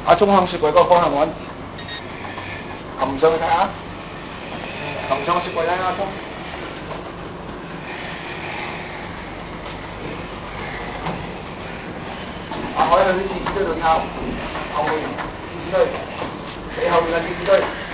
中向雪櫃嗰個方向揾，擒上去睇下，擒上雪櫃睇下中。可以去啲廁紙堆度抄，後面廁紙堆，你後面嘅廁紙堆。